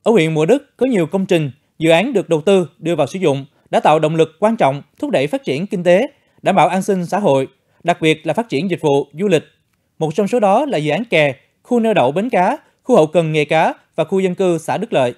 Ở huyện Mộ Đức có nhiều công trình, dự án được đầu tư đưa vào sử dụng đã tạo động lực quan trọng thúc đẩy phát triển kinh tế, đảm bảo an sinh xã hội, đặc biệt là phát triển dịch vụ, du lịch. Một trong số đó là dự án kè, khu neo đậu bến cá, khu hậu cần nghề cá và khu dân cư xã Đức Lợi.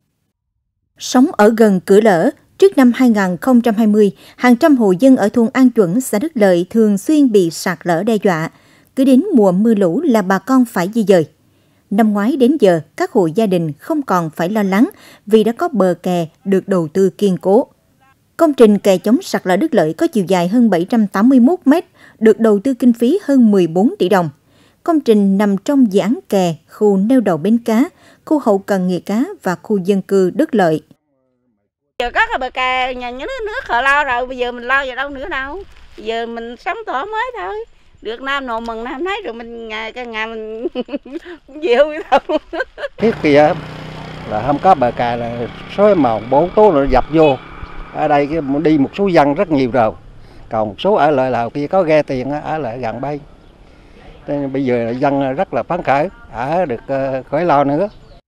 Sống ở gần cửa lở, trước năm 2020, hàng trăm hộ dân ở thôn An Chuẩn, xã Đức Lợi thường xuyên bị sạt lở đe dọa. Cứ đến mùa mưa lũ là bà con phải di dời. Năm ngoái đến giờ, các hộ gia đình không còn phải lo lắng vì đã có bờ kè được đầu tư kiên cố. Công trình kè chống sạt lở Đức Lợi có chiều dài hơn 781 mét, được đầu tư kinh phí hơn 14 tỷ đồng. Công trình nằm trong dự án kè, khu neo đậu bến cá, khu hậu cần nghề cá và khu dân cư Đức Lợi. Giờ có cái bờ kè, nhà nước họ lo rồi, bây giờ mình lo vào đâu nữa đâu. Giờ mình sống thoải mái thôi. Được Nam nọ mừng Nam thấy rồi mình ngày mình chịu thôi. Trước kia là không có bờ kè là số màu bốn tố nó dập vô. Ở đây đi một số dân rất nhiều rồi. Còn một số ở lại là kia có ghe tiền ở lại gần bay. Nên bây giờ dân rất là phấn khởi, ở được khỏi lo nữa.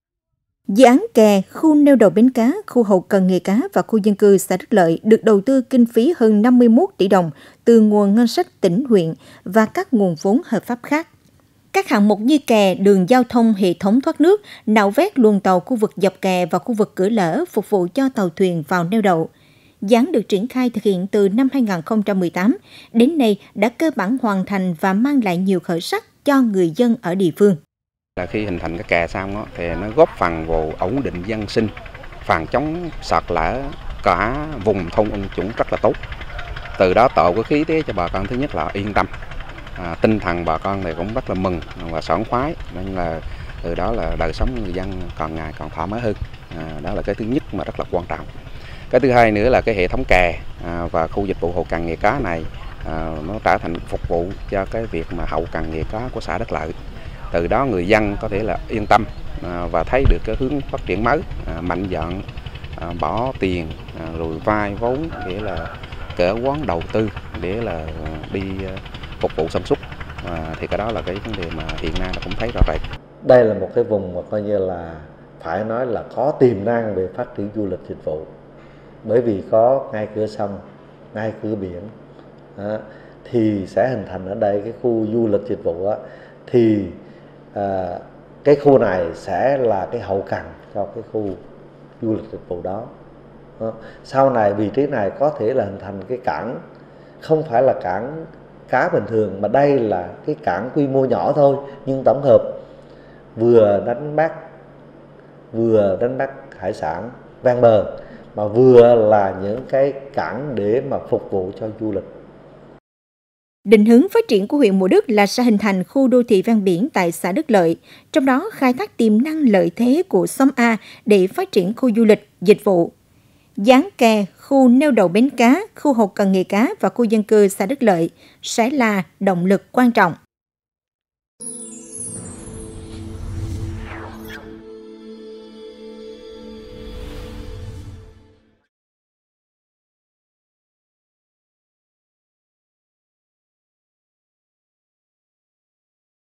Dự án kè, khu neo đậu bến cá, khu hậu cần nghề cá và khu dân cư xã Đức Lợi được đầu tư kinh phí hơn 51 tỷ đồng từ nguồn ngân sách tỉnh, huyện và các nguồn vốn hợp pháp khác. Các hạng mục như kè, đường giao thông, hệ thống thoát nước, nạo vét luồng tàu khu vực dọc kè và khu vực cửa lở phục vụ cho tàu thuyền vào neo đậu. Dự án được triển khai thực hiện từ năm 2018, đến nay đã cơ bản hoàn thành và mang lại nhiều khởi sắc cho người dân ở địa phương. Là khi hình thành cái kè xong đó, thì nó góp phần vào ổn định dân sinh, phòng chống sạt lở cả vùng thôn An Chuẩn rất là tốt. Từ đó tạo cái khí thế cho bà con, thứ nhất là yên tâm, tinh thần bà con thì cũng rất là mừng và sảng khoái, nên là từ đó là đời sống người dân càng ngày càng thoải mái hơn. Đó là cái thứ nhất mà rất là quan trọng. Cái thứ hai nữa là cái hệ thống kè và khu dịch vụ hậu cần nghề cá này nó trở thành phục vụ cho cái việc mà hậu cần nghề cá của xã Đức Lợi. Từ đó người dân có thể là yên tâm và thấy được cái hướng phát triển mới, mạnh dạn bỏ tiền rồi vay vốn để là cỡ quán đầu tư để là đi phục vụ sản xuất. Thì cái đó là cái vấn đề mà hiện nay là cũng thấy rõ rệt. Đây là một cái vùng mà coi như là phải nói là có tiềm năng về phát triển du lịch dịch vụ, bởi vì có ngay cửa sông, ngay cửa biển, thì sẽ hình thành ở đây cái khu du lịch dịch vụ đó, thì cái khu này sẽ là cái hậu cần cho cái khu du lịch dịch vụ đó. Sau này vị trí này có thể là hình thành cái cảng, không phải là cảng cá bình thường, mà đây là cái cảng quy mô nhỏ thôi, nhưng tổng hợp vừa đánh bắt hải sản ven bờ, mà vừa là những cái cảng để mà phục vụ cho du lịch. Định hướng phát triển của huyện Mộ Đức là sẽ hình thành khu đô thị ven biển tại xã Đức Lợi, trong đó khai thác tiềm năng lợi thế của xóm A để phát triển khu du lịch, dịch vụ. Dự án kè, khu neo đậu bến cá, khu hậu cần nghề cá và khu dân cư xã Đức Lợi sẽ là động lực quan trọng.